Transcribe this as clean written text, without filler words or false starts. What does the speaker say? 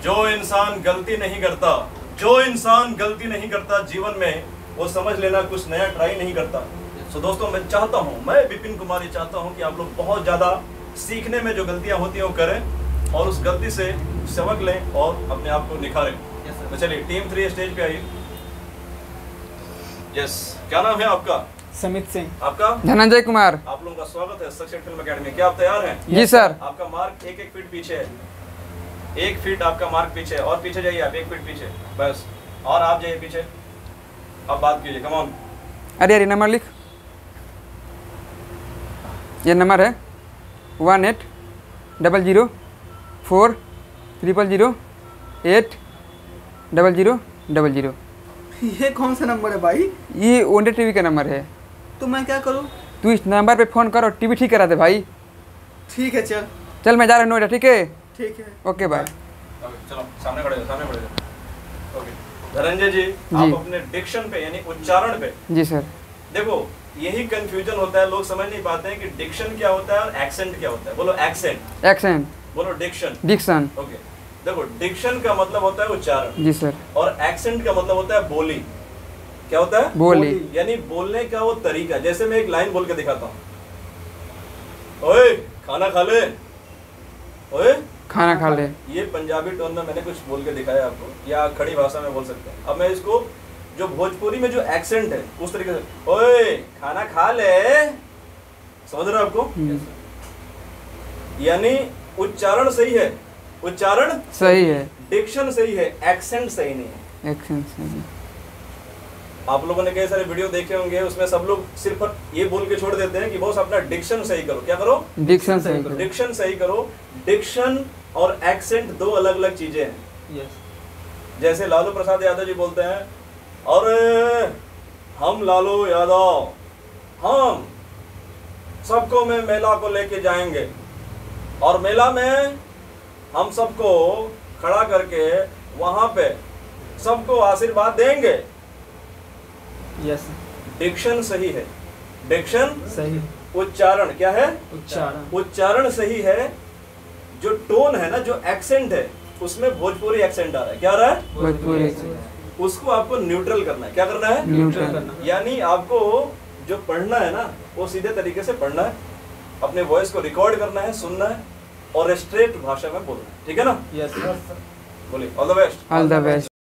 जो इंसान गलती नहीं करता जीवन में, वो समझ लेना कुछ नया ट्राई नहीं करता। सो दोस्तों, मैं विपिन कुमार ये चाहता हूँ कि आप लोग बहुत ज़्यादा सीखने में जो गलतियाँ होती हैं वो करें और उस गलती से सबक लें और अपने आप को निखारें। तो चलिए टीम 3 स्टेज पे आइए। यस, क्या नाम है आपका? समित सिंह। आपका? धनंजय कुमार। आप लोगों का स्वागत है सक्सेस फिल्म अकेडमी। क्या आप तैयार हैं? जी सर। आपका मार्क एक फीट पीछे है, 1 फीट आपका मार्क पीछे है, और पीछे जाइए आप 1 फीट पीछे, बस, और आप जाइए पीछे। अब बात कीजिए, कम ऑन। अरे अरे नंबर लिख, ये नंबर है 180040080000। ये कौन सा नंबर है भाई? ये ओनडे टीवी का नंबर है। तो मैं क्या करूँ? तू इस नंबर पे फ़ोन कर और टीवी ठीक करा दे भाई। ठीक है, चल मैं जा रहा हूँ नोएडा, ठीक है? ठीक है, ओके बाय। चलो सामने खड़े हो। ओके धनंजय जी, आप अपने डिक्शन पे यानी उच्चारण पे। जी सर। देखो, यही कंफ्यूजन होता है, लोग समझ नहीं पाते हैं कि डिक्शन क्या होता है और एक्सेंट क्या होता है। बोलो एक्सेंट। एक्सेंट। बोलो डिक्शन। डिक्शन। ओके, देखो डिक्शन का मतलब होता है उच्चारण। जी सर। और एक्सेंट का मतलब होता है बोली। क्या होता है? बोली। यानी बोलने का वो तरीका। जैसे मैं एक लाइन बोल के दिखाता हूँ, ओए खाना खा ले, ओए खाना खा ले। ये पंजाबी टोन में मैंने कुछ बोल के दिखाया आपको, या खड़ी भाषा में बोल सकते हैं। अब मैं इसको जो भोजपुरी में जो एक्सेंट है उस तरीके से, ओए खाना खा ले, समझ रहे हो आपको? यानी उच्चारण सही है, उच्चारण सही है, डिक्शन सही है, एक्सेंट सही नहीं है। एक्सेंट सही है। आप लोगों ने कई सारे वीडियो देखे होंगे, उसमें सब लोग सिर्फ ये बोल के छोड़ देते हैं कि बॉस अपना डिक्शन सही करो। क्या करो? डिक्शन सही करो। डिक्शन सही करो। डिक्शन और एक्सेंट दो अलग अलग चीजें हैं। यस। जैसे लालू प्रसाद यादव जी बोलते हैं, अरे हम लालू यादव, हम सबको में मेला को लेके जाएंगे और मेला में हम सबको खड़ा करके वहां पे सबको आशीर्वाद देंगे। यस। डिक्शन सही है, डिक्शन सही। उच्चारण क्या है? उच्चारण सही है। जो टोन है ना, जो एक्सेंट है, उसमें भोजपुरी एक्सेंट आ रहा है। क्या आ रहा है? भोजपुरी। उसको आपको न्यूट्रल करना है। क्या करना है? न्यूट्रल करना। यानी आपको जो पढ़ना है ना, वो सीधे तरीके से पढ़ना है, अपने वॉइस को रिकॉर्ड करना है, सुनना है और स्ट्रेट भाषा में बोलना है। ठीक है ना? यस। बोलिए all the best. All the best.